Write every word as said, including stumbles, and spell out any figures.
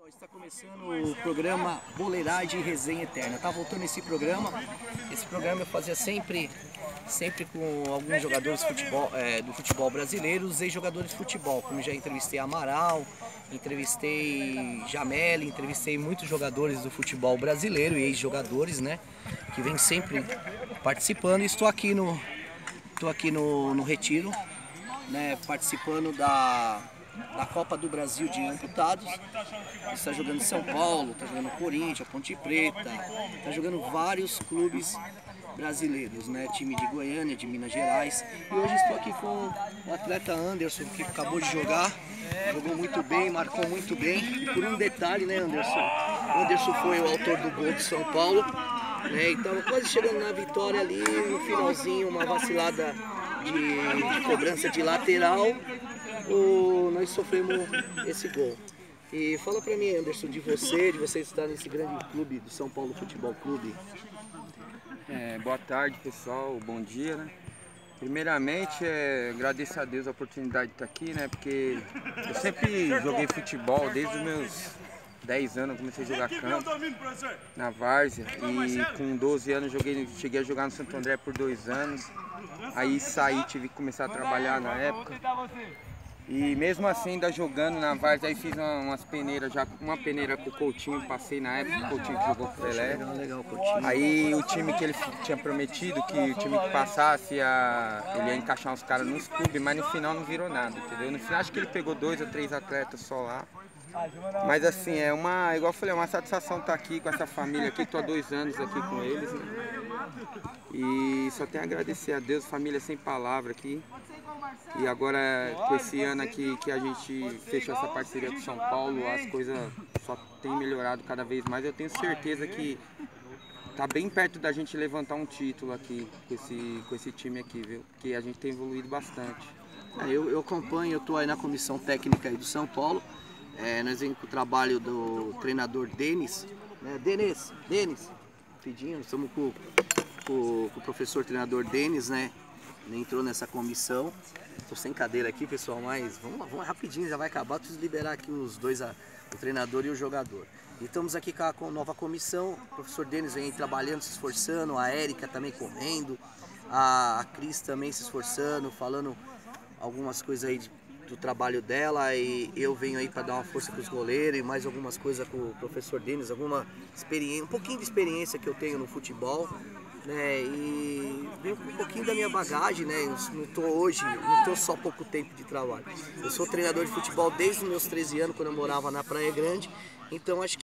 Está começando o programa Boleiragem e Resenha Eterna. Tá voltando esse programa. Esse programa eu fazia sempre, sempre com alguns jogadores de futebol, é, do futebol brasileiro, os ex-jogadores de futebol. Como já entrevistei Amaral, entrevistei Jameli, entrevistei muitos jogadores do futebol brasileiro e ex-jogadores, né? Que vem sempre participando. E estou aqui no, estou aqui no, no Retiro, né? Participando da da Copa do Brasil de amputados. Está jogando São Paulo, está jogando Corinthians, Ponte Preta, está jogando vários clubes brasileiros, né? Time de Goiânia, de Minas Gerais. E hoje estou aqui com o atleta Anderson, que acabou de jogar, jogou muito bem, marcou muito bem. E por um detalhe, né, Anderson? O Anderson foi o autor do gol de São Paulo, né? Então quase chegando na vitória ali, no finalzinho, uma vacilada de, de cobrança de lateral. O, nós sofremos esse gol. E fala pra mim, Anderson, de você, de você estar nesse grande clube do São Paulo Futebol Clube. É, boa tarde, pessoal, bom dia, né? Primeiramente, é, agradeço a Deus a oportunidade de estar aqui, né? Porque eu sempre joguei futebol, desde os meus dez anos eu comecei a jogar campo na várzea. E com doze anos joguei, cheguei a jogar no Santo André por dois anos. Aí saí, tive que começar a trabalhar na época. E mesmo assim, ainda jogando na várzea, aí fiz uma, umas peneiras, já uma peneira com o Coutinho, passei na época, o Coutinho que jogou com o Pelé. Aí o time que ele tinha prometido, que o time que passasse, ia, ele ia encaixar uns caras nos clubes, mas no final não virou nada, entendeu? No final acho que ele pegou dois ou três atletas só lá. Mas assim, é uma, igual eu falei, é uma satisfação estar aqui com essa família aqui, estou há dois anos aqui com eles, né? E só tenho a agradecer a Deus, família sem palavra aqui. E agora, com esse ano aqui que a gente fechou essa parceria com São Paulo, as coisas só têm melhorado cada vez mais. Eu tenho certeza que tá bem perto da gente levantar um título aqui com esse, com esse time aqui, viu? Porque a gente tem evoluído bastante. É, eu, eu acompanho, eu estou aí na comissão técnica aí do São Paulo. É, nós vemos com o trabalho do treinador Denis, né? Denis, Denis, pedindo, estamos com, com, com o professor treinador Denis, né? Ele entrou nessa comissão. Estou sem cadeira aqui, pessoal, mas vamos, vamos rapidinho, já vai acabar. Preciso liberar aqui os dois, o treinador e o jogador. E estamos aqui com a com a nova comissão. O professor Denis vem trabalhando, se esforçando, a Érica também correndo, a, a Cris também se esforçando, falando algumas coisas aí de, do trabalho dela, e eu venho aí para dar uma força para os goleiros e mais algumas coisas com o professor Denis, alguma experiência, um pouquinho de experiência que eu tenho no futebol, né? E venho com um pouquinho da minha bagagem, né? Eu não tô hoje, não tô só pouco tempo de trabalho. Eu sou treinador de futebol desde os meus treze anos, quando eu morava na Praia Grande, então acho que